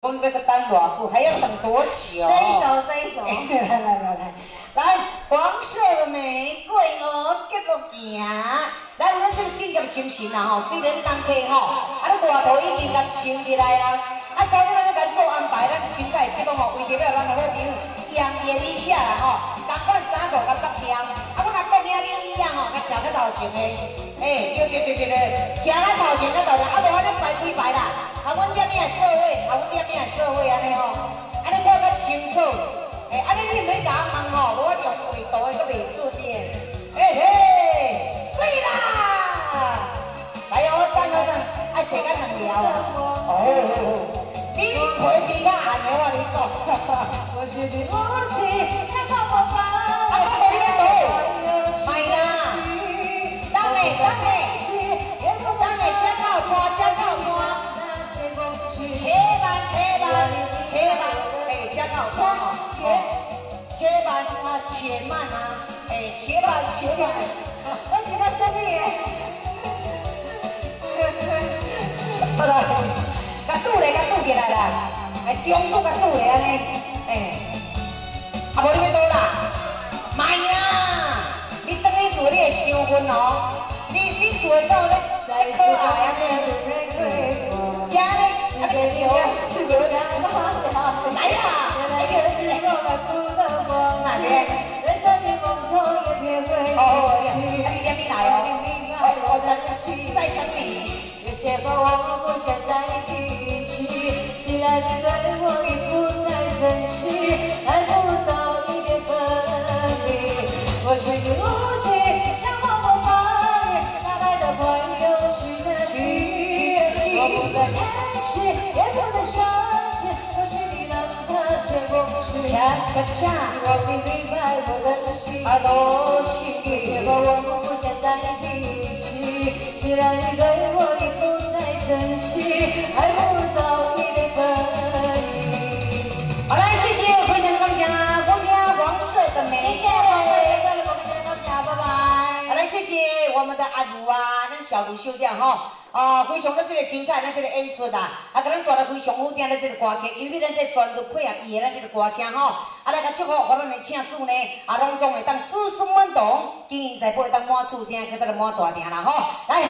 我们要个等偌久，还要等多久？ 这一首。 来，黄色的玫瑰哦，结落行。来，我们这个敬业精神啊吼，虽然当客吼，啊，你大头已经甲撑起来啦。啊，早点咱咧甲做安排，咱真正会节目吼，为着了咱的好朋友杨艳丽写啦吼，同款衫裤甲北听，啊，我若国兄你一样吼，甲车较头前的，对，行咱头前较头前，啊，无我咧排几排啦，啊，阮点名做伙，啊，阮点名做伙安尼吼，安尼看较清楚。 安尼你免甲我问吼，我用画图的阁袂准耶。水啦！来哦，赞哦赞，爱坐甲两条哦。你皮皮较暗的我你讲。我是你母亲，看看我吧。啊，我无你倒，卖啦。等下，加到看，加到看。加到看哦。 且慢啊，且慢啊，且慢。我喜欢这里。好啦，甲拄起来啦，中途甲拄咧安尼，啊无你要倒啦，卖啦，你等去厝你会伤晕哦，你厝会到咧可爱啊，食咧啊就来啦，哎呦，真嘞。 再等你。有些话我不想再提起，既然你对我已不再珍惜，还不如早一点分离。我是你母亲，想帮我把你哪来的朋友去哪去？我不再开心，也不再伤心，或许你让他先过去。恰，希望你明白我的心，都是有些话我不想再提起。 既然你对我已不再珍惜，还不如早一点分离。好来，谢谢，非常感谢我听黄色的玫瑰，拜拜。好来，谢谢我们的阿如啊，咱小卢秀将吼。 非常的这个精彩，咱这个演出啊，啊，甲咱带来非常好听的这个歌曲，尤其咱这旋律配合伊的咱这个歌声吼，啊，来甲祝福我咱的请主呢，啊，拢总会当子孙满堂，经营财宝会当满厝听，搁再来满大厅啦吼，来。